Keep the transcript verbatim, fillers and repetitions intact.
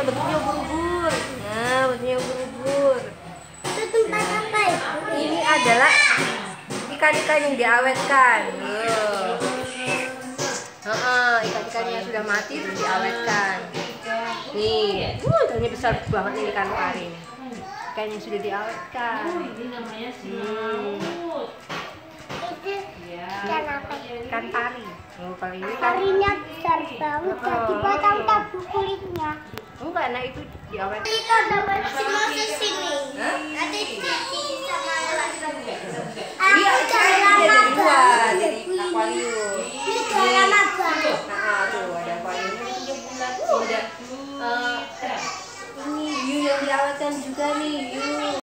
bentuknya ubur-ubur. Nah, bentuknya ubur-ubur. Itu tempat apa itu? Ini adalah ikan-ikan yang diawetkan. Loh. Heeh, ikan-ikan yang sudah mati terus diawetkan. Nih, uh, ternyata besar banget nih ikan pari. Ikan yang sudah diawetkan. Hmm. Itu ikan apa? Ikan pari. Oh, kalau ini kan Parinya besar banget, jadi batang tabu kulitnya. enggak, nah itu diawetkan. Itu ada semua sini. Ada di sini sama Iya, aku ikan jalan dari lama luar, banget. dari akuarium. Ini jalan lama banget. Nah, tuh ada akuariumnya. Udah, eh, ini hiu yang diawetkan juga nih, hiu.